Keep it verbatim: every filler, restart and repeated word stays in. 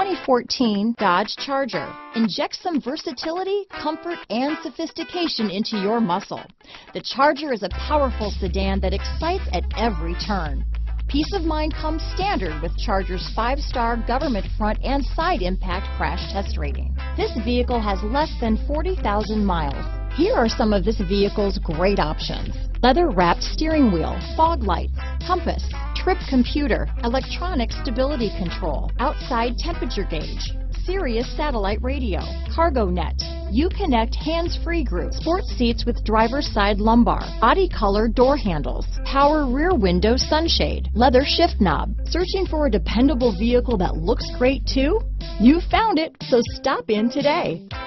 twenty fourteen Dodge Charger. Inject some versatility, comfort, and sophistication into your muscle. The Charger is a powerful sedan that excites at every turn. Peace of mind comes standard with Charger's five-star government front and side impact crash test rating. This vehicle has less than forty thousand miles. Here are some of this vehicle's great options: leather-wrapped steering wheel, fog lights, compass, trip computer, electronic stability control, outside temperature gauge, Sirius satellite radio, cargo net, Uconnect hands-free group, sports seats with driver's side lumbar, body color door handles, power rear window sunshade, leather shift knob. Searching for a dependable vehicle that looks great too? You found it, so stop in today.